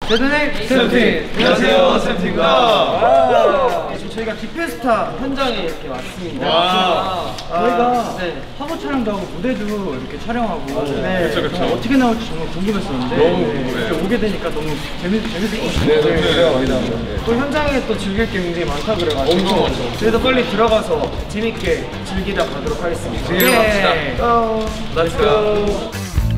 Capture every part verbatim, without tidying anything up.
세븐의 세븐틴! 안녕하세요, 세븐틴입니다. 저희가 디페스타 현장에 이렇게 왔습니다. 와. 저희가 네, 화보 촬영도 하고 무대도 이렇게 촬영하고 네, 그쵸, 그쵸. 어떻게 나올지 정말 궁금했었는데 너무 네, 궁금해요. 이렇게 오게 되니까 너무 재밌, 재밌을 것 같아요. 네, 너무 좋네요. 또 현장에 또 즐길 게 굉장히 많다 그래가지고 엄청 많죠. 그래서 빨리 들어가서 재밌게 즐기다 가도록 하겠습니다. 즐기러 갑시다. 어, Let's go.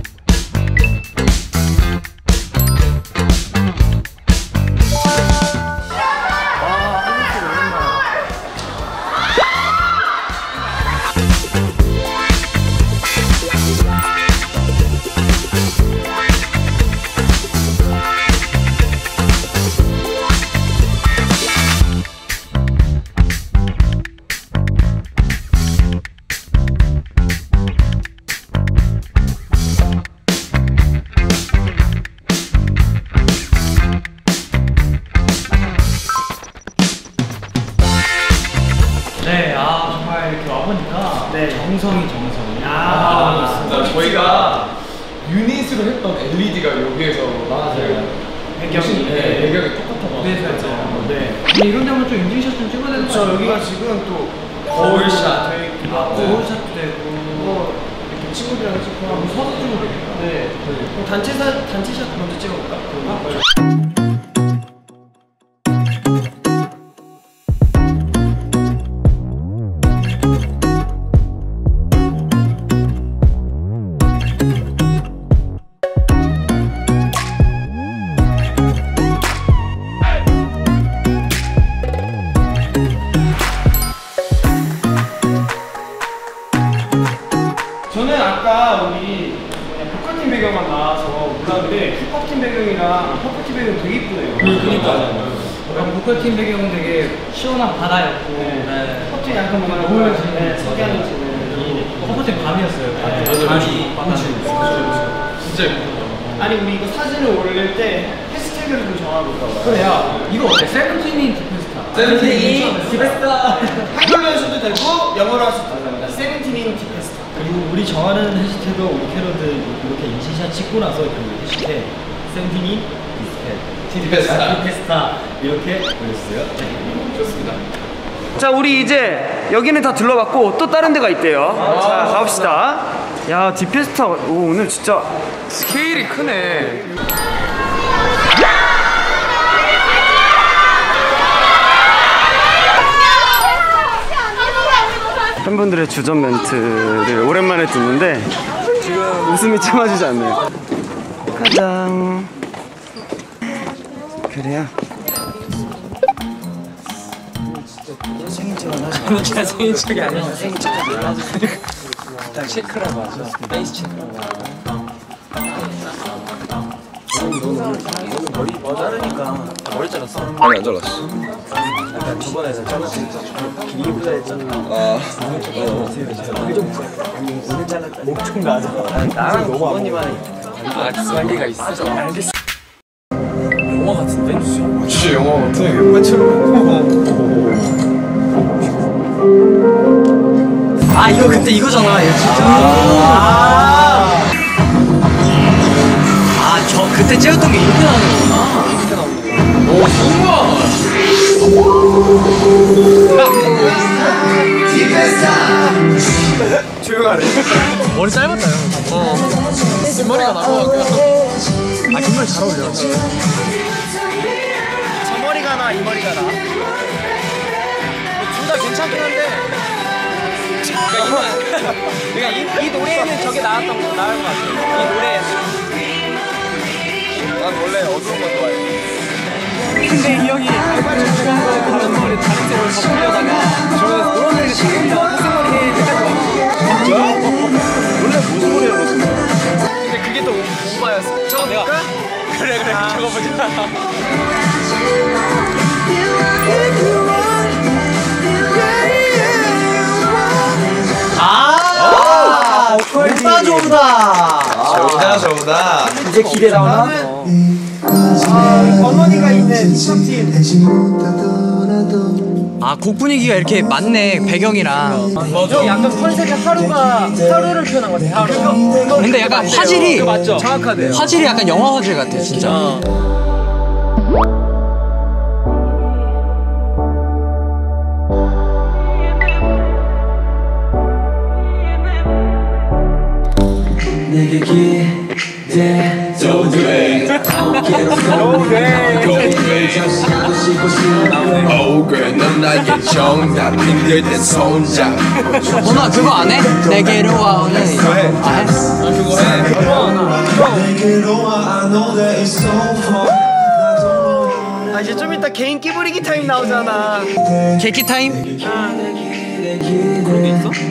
네, 아 정말 이렇게 와보니까 네. 정성이 정성이. 아, 맞습니다. 저희가 유닛으로 했던 엘이디가 여기에서 맞아요. 배경이 네, 배경이 똑같아서. 네, 맞아요. 네. 근데 이런 데면 좀 인증샷 좀 찍어야 되는 거 저 같아요. 여기가 지금 또 거울샷. 아, 거울샷도 되고 뭐 이렇게 친구들이랑 찍고 하고 서서 찍어도 되겠다. 네. 그럼 단체사 단체샷 먼저 찍어볼까? 아, 저는 아까 우리 보컬팀 배경만 나와서 몰랐는데 힙합팀 배경이랑 힙합팀 배경 되게 이쁘네요. 그러니까요. 약간 보컬팀 배경은 되게 시원한 바다였고 네. 힙합팀이 약간 뭔가 노을지는 네, 석양이 지는 커버팀 밤이었어요. 맞아요. 밤이 그치. 밤이. 진짜 예쁘다. 아니 우리 이거 사진을 올릴 때 해시태그를 좀 정해볼까 봐요. 그래요. 이거 어때? 세븐틴인 디페스타. 세븐틴인 디페스타. 한글로 하셔도 되고 영어로 하셔도 됩니다. 세븐틴인 디페스타. 그리고 우리 정하는 해시태그 우리 캐럿들 이렇게 인증샷 찍고 나서 그 해시태그 세븐틴이 디페스타. 디페스타 이렇게 올렸어요. 좋습니다. 자 우리 이제 여기는 다 둘러봤고 또 다른 데가 있대요. 자 가봅시다. 야 디페스타 오, 오늘 진짜 스케일이 크네. 팬분들의 주전 멘트를 오랜만에 듣는데 지금 웃음이 참아지지 않네요. 가장 그래요. 진짜 생일 축이 아니야. 생일 축이 아니야. 일단 체크라고 하죠. 베이스 체크라고 하죠. 머리 뭐 자르니까 머리 잘랐어? 아니 안 잘랐어. 약간 두 번에서 잘랐으니까 길이보다 했잖아. 아, 그게 좀 오늘 잘랐다. 목총 맞아. 나랑 부모님만의 아, 관계가 있어. 알겠어. 영화 같은데? 진짜 영화 같아. 영화처럼. 아 이거 그때 이거잖아. 이거 진짜. 아, 아, 저 그때 찍었던 게 이렇게 나오는 거구나. 이렇게 나오는 거. 오, 정말. 조용하네. 머리 짧았다 형. 어. 뒷머리가 나고 아 정말 잘 어울려. 저 머리가 나, 이 머리가 나. 둘 다 괜찮긴 한데. 그러니까 이, 이 노래에는 저게 나왔던 거 나은 것 같아. 이 노래에는. 난 원래 어두운 거 좋아해. 근데 이 형이 알바를 좋아하는 거 다른 머리 다른 색으로 덮으려다가 저는 노란 머리가 지금도 흰색 머리 색깔이 왔어. 진짜? 원래 무슨 머리를 넣었어? 근데 그게 또 오바였어. 저거 내가. 그래 그래 아. 저거 보자. 아, 좋다 좋다. 좋다 좋다. 이제 기대 나오나? 아, 어머니가 있는 힙합팀. 아, 곡 분위기가 이렇게 맞네, 배경이랑. 맞아. 약간 컨셉이 하루가 하루를 표현한 것 같아. 하루. 근데 약간 화질이 맞죠? 정확하네요. 화질이 약간 영화 화질 같아, 진짜. Oh girl 넌 나의 정답 힘들 땐 손잡 번호야 그거 안 해? 내게로 와 오늘 그거 해. 아, 해? 그거 해. 아 이제 좀 이따 개인 끼부리기 타임 나오잖아. 개키 타임? 그런 게 있어?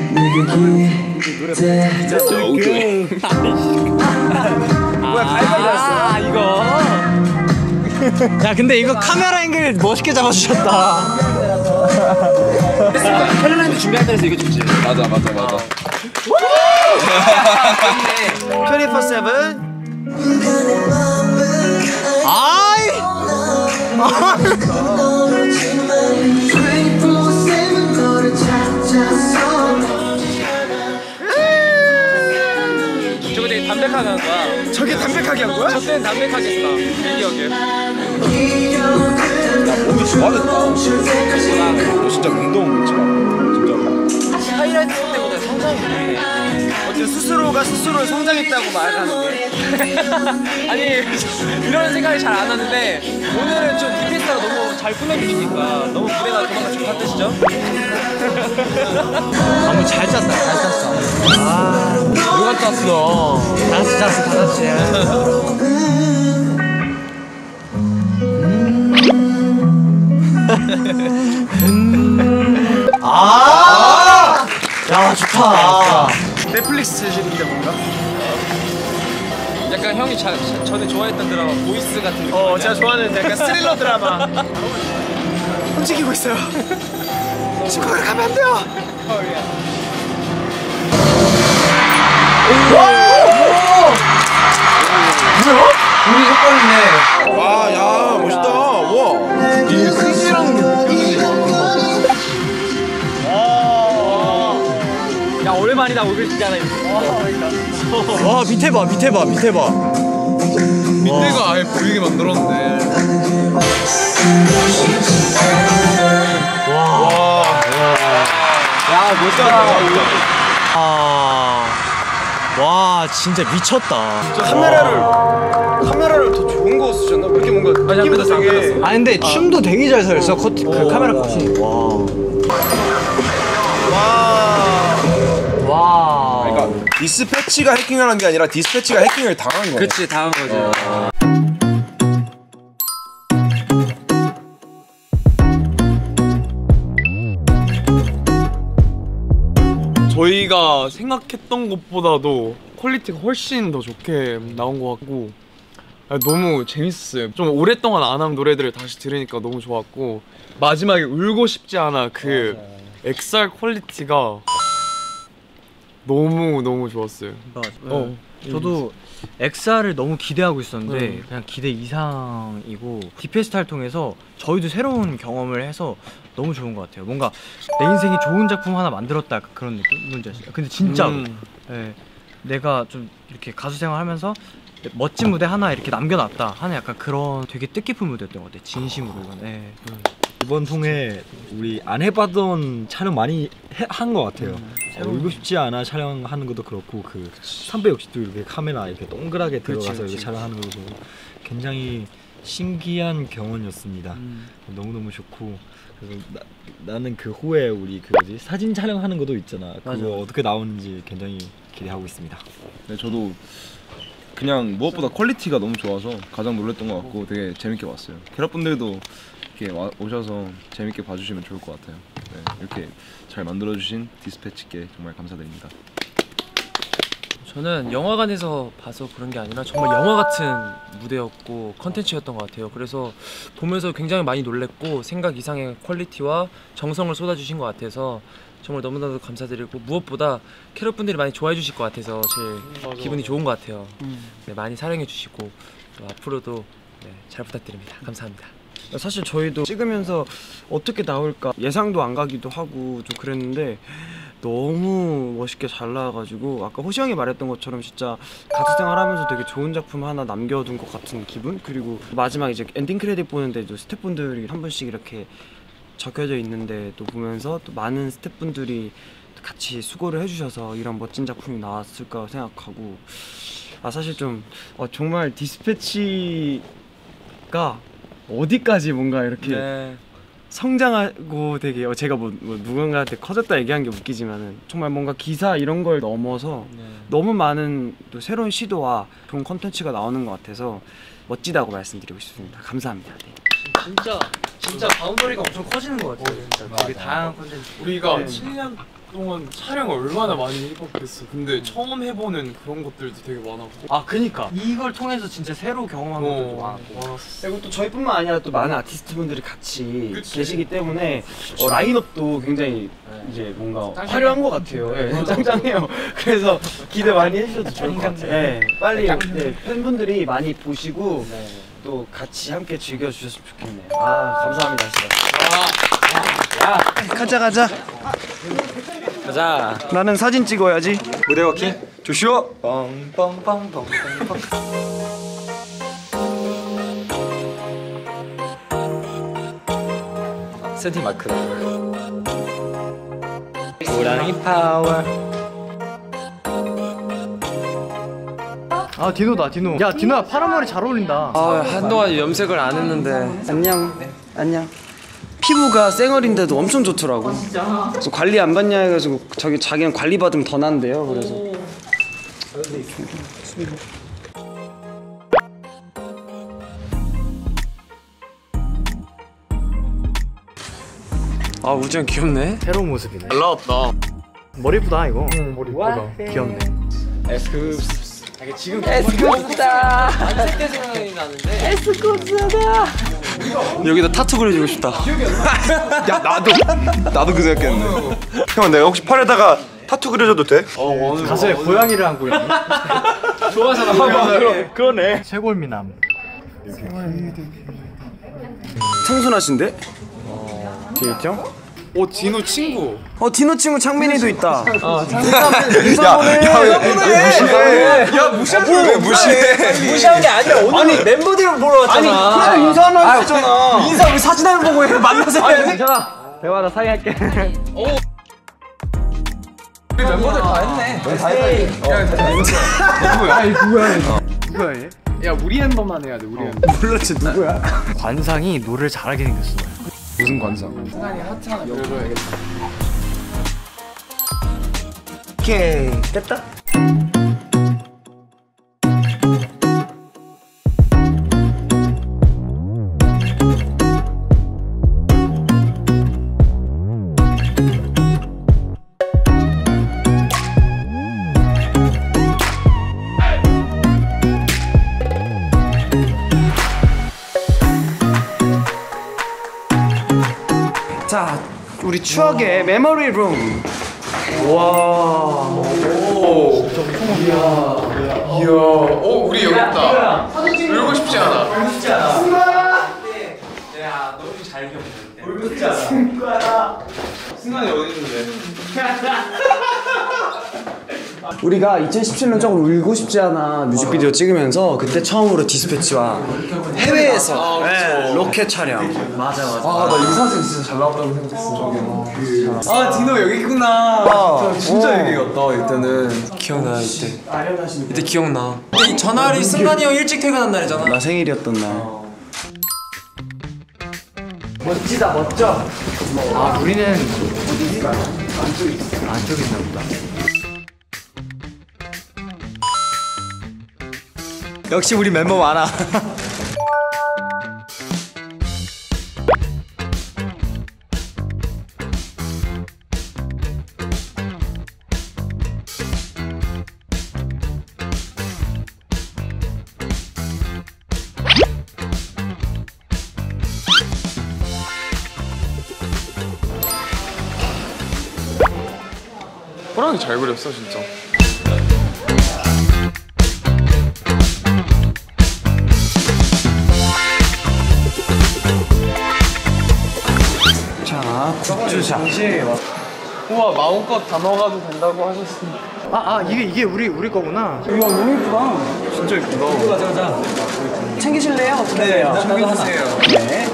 뭐야 가위바위보 했어? 아 이거 야 근데 이거 카메라 앵글 멋있게 잡아주셨다. 캐롤라인도 준비할 때에서 이거 좋지. 맞아 맞아 맞아. 이십사 세븐. 아이 저거 되게 담백하게 한 거야. 저게 담백하게 한 거야? 저 때는 담백하게 했어. 내 기억에. 몸이 좋아졌다. 너 진짜 운동 진짜. 하이라이트 때보다 성장이 어째 스스로가 스스로 성장했다고 말하는 게? 아니 이런 생각이 잘 안 하는데 오늘은 좀 디펜스가 너무 잘 꾸며주시니까 너무 무대가 그만큼 좋다는 뜻이죠? 너무 잘 짰다 잘 짰어. 아 누가 짰어? 다 같이 짰어 다 같이. 아! 야 좋다. 넷플릭스 제식인데 뭔가? 약간 형이 자, 자, 전에 좋아했던 드라마 보이스 같은 느낌. 어 제가 좋아하는 약간 스릴러 드라마. 움직이고 있어요. 지금 거기로 가면 안 돼요. 우리 색깔이네. 와, 야, 멋있다. 와. 이 승리랑 야 오랜만이다 오글지잖아 이거. 와 밑에 봐 밑에 봐 밑에 봐. 밑에가 아예 보이게 만들었네. 야 멋있다. 아, 와 진짜 미쳤다. 카메라를 카메라를 더 좋은 거 쓰셨나? 왜 이렇게 뭔가 맞아, 느낌도 안 되게 끊었어. 아 근데 춤도 되게 잘 살렸어. 컷, 그 카메라 컷이. 와. 와. 그러니까 디스패치가 해킹을 한 게 아니라 디스패치가 해킹을 당한 거야. 그치 당한 거지. 저희가 생각했던 것보다도 퀄리티가 훨씬 더 좋게 나온 것 같고 아, 너무 재밌었어요. 좀 오랫동안 안 한 노래들을 다시 들으니까 너무 좋았고 마지막에 울고 싶지 않아 그 엑스알 퀄리티가 너무 너무 좋았어요. 맞아. 어. 저도 엑스알을 너무 기대하고 있었는데 네. 그냥 기대 이상이고 디페스타를 통해서 저희도 새로운 경험을 해서 너무 좋은 것 같아요. 뭔가 내 인생이 좋은 작품 하나 만들었다 약간 그런 느낌? 뭔지 아시죠? 근데 진짜로 음. 네, 내가 좀 이렇게 가수 생활하면서 멋진 무대 하나 이렇게 남겨놨다 하는 약간 그런 되게 뜻깊은 무대였던 것 같아요. 진심으로 이건. 네. 이번 통에 우리 안 해봤던 촬영 많이 한 것 같아요. 어, 울고 싶지 않아 촬영하는 것도 그렇고 그 삼백육십 도 이렇게 카메라 이렇게 동그랗게 들어가서 그치, 이렇게 그치. 촬영하는 것도 굉장히 신기한 경험이었습니다. 음. 너무 너무 좋고 그래서 나, 나는 그 후에 우리 그 뭐지 사진 촬영하는 것도 있잖아. 그거 맞아. 어떻게 나오는지 굉장히 기대하고 있습니다. 네, 저도 그냥 무엇보다 퀄리티가 너무 좋아서 가장 놀랐던 것 같고 되게 재밌게 봤어요. 캐럿분들도 이렇게 와, 오셔서 재밌게 봐주시면 좋을 것 같아요. 네, 이렇게 잘 만들어주신 디스패치께 정말 감사드립니다. 저는 영화관에서 봐서 그런 게 아니라 정말 영화 같은 무대였고 컨텐츠였던 것 같아요. 그래서 보면서 굉장히 많이 놀랬고 생각 이상의 퀄리티와 정성을 쏟아주신 것 같아서 정말 너무나도 감사드리고 무엇보다 캐럿분들이 많이 좋아해 주실 것 같아서 제일 기분이 좋은 것 같아요. 네, 많이 사랑해 주시고 또 앞으로도 네, 잘 부탁드립니다. 감사합니다. 사실 저희도 찍으면서 어떻게 나올까 예상도 안 가기도 하고 좀 그랬는데 너무 멋있게 잘 나와가지고 아까 호시 형이 말했던 것처럼 진짜 가수 생활하면서 되게 좋은 작품 하나 남겨둔 것 같은 기분. 그리고 마지막 이제 엔딩 크레딧 보는데도 스태프분들이 한 분씩 이렇게 적혀져 있는데 또 보면서 또 많은 스태프분들이 같이 수고를 해주셔서 이런 멋진 작품이 나왔을까 생각하고 아 사실 좀 어, 정말 디스패치 보니까 어디까지 뭔가 이렇게 네. 성장하고 되게 어, 제가 뭐, 뭐 누군가한테 커졌다 얘기한 게 웃기지만은 정말 뭔가 기사 이런 걸 넘어서 네. 너무 많은 또 새로운 시도와 좋은 콘텐츠가 나오는 것 같아서 멋지다고 말씀드리고 싶습니다. 감사합니다. 네. 진짜 진짜 바운더리가 엄청 커지는 것 같아요. 진짜 되게 다양한 콘텐츠. 우리가 칠 년 동안 촬영을 얼마나 많이 해봤겠어. 근데 처음 해보는 그런 것들도 되게 많았고. 아 그니까 이걸 통해서 진짜 새로 경험한 것들도 어, 많았고. 많았어. 그리고 또 저희뿐만 아니라 또 많은 아티스트분들이 같이 그치. 계시기 때문에 어, 라인업도 굉장히 이제 뭔가 화려한 것 같아요. 예, 짱짱해요. 그래서 기대 많이 해주셔도 좋을 것 같아요. 예, 빨리 네, 팬분들이 많이 보시고 또 같이 함께 즐겨주셨으면 좋겠네요. 아 감사합니다 진짜. 야 가자 가자. 가자. 나는 사진 찍어야지. 무대 워킹. 조슈아. 뻥뻥뻥뻥뻥. 센티 마크다. 호랑이 파워. 아 디노다 디노. 야 디노야 파란 머리 잘 어울린다. 아 한동안 염색을 안 했는데 안녕. 안녕. 피부가 쌩얼인데도 엄청 좋더라고. 그래서 관리 안 받냐 해가지고 저기 자기는 관리 받으면 더 난대요. 그래서. 아 우지현 귀엽네. 새로운 모습이네. 잘 나왔다. 머리 예쁘다 이거. 응 머리 예쁘다. 귀엽네. 지금 에스쿱스다. 안색대 생각이 나는데. 에스쿱스다. 여기다 타투 그려주고 싶다. 야 나도 나도 그 생각했는데. 형 내가 혹시 팔에다가 타투 그려줘도 돼? 가슴에 고양이를 안고 있네. 좋아하잖아. 그러네. 쇄골미남. 청순하신데? 뒤에 있죠? 오 디노 친구. 어 디노 친구 창민이도 있다. 야 무시하지 왜 무시해? 무시한 게 아니라 오늘 멤버들을 보러 왔잖아. 그래도 인사 하나 했잖아. 인사 우리 사진을 보고 해. 만나서 해야지. 괜찮아. 대화 나 사이 할게. 우리 멤버들 다 했네. 누구야 얘? 야 우리 멤버만 해야 돼. 우리 멤버. 몰랐지 누구야? 관상이 노래를 잘하게 생겼어. 무슨 관상? 오케이 됐다. 자, 우리 추억의 메모리 룸. 와. 이야. 오 우리 여기 있다. 울고 싶지 않아. 우리가 이천십칠 년 조금 울고 싶지 않아 뮤직비디오 찍으면서 그때 처음으로 디스패치와 해외에서 네, 로켓 촬영. 맞아 맞아. 아 나 이 사진 진짜 잘 나왔다고 생각했어. 아 디노 여기 있구나. 아, 진짜 얘기였다 이때는. 기억나 이때. 이때 기억나. 근데 이 전날이 승관이 형 일찍 퇴근한 날이잖아. 나 생일이었던 날. 멋지다 멋져. 아 우리는 안쪽에 있어. 안쪽에 있나 보다. 역시 우리 멤버 많아. 호랑이 잘 그렸어 진짜. 자 국주샷. 우와 마음껏 다 넣어가도 된다고 하셨으니까. 아, 아 이게 이게 우리 우리 거구나. 이거 너무 예쁘다. 진짜 예쁘다. 가자 가자. 챙기실래요? 어떻게 해요? 챙겨주세요. 네.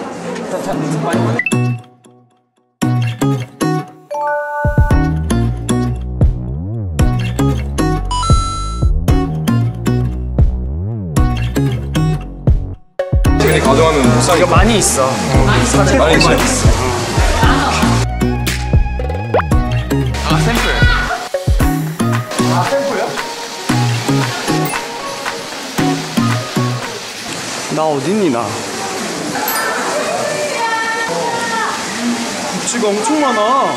세븐틴이 가져가는 보상 이거 많이 있어. 많이 있어. 아 샘플. 나 어딨니 나? 굿즈가 엄청 많아.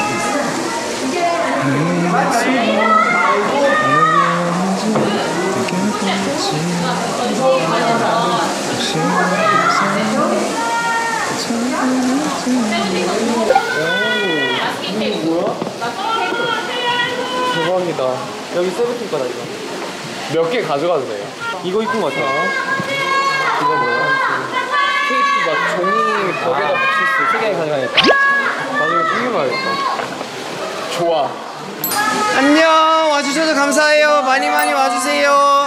대박이다. 여기 세븐틴 거다 이거. 몇 개 가져가도 돼요? 이거 이쁜 거 같아. 이거 뭐야? 테이프 막 종이 벽에다 붙일 수 세 개 가져가야겠다. 나도 이거 챙겨가야겠다. 좋아. 안녕. 와주셔서 감사해요. 많이 많이 와주세요.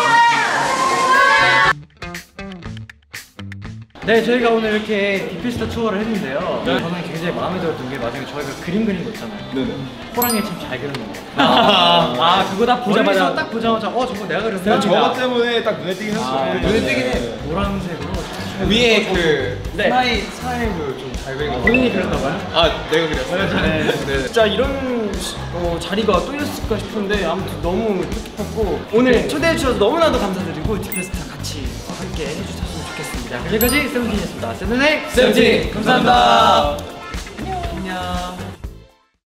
네, 저희가 오늘 이렇게 디피스타 투어를 했는데요. 저는 굉장히 마음에 들었던 게 마지막에 저희가 그림 그린 거 있잖아요. 네네. 호랑이 참 잘 그렸는 거. 아, 아 그거 딱 보자마자 딱 보자마자 어 저거 내가 그렸어. 저거 때문에 딱 눈에 띄긴 했어. 아, 눈에 띄긴 해. 노란색으로 위에 그 네. 스나이 스나이도 좀 잘 그린 거. 본인이 그렸나 봐요? 아 내가 그렸어요. 네. 네. 진짜 이런 어, 자리가 또 있을까 싶은데 아무튼 너무 뜻깊었고 오늘 초대해 주셔서 너무나도 감사드리고 디페스타 같이 함께 해주셨으면 좋겠습니다. 지금까지 세븐틴이었습니다. 세븐틴 세븐틴 감사합니다. 안녕.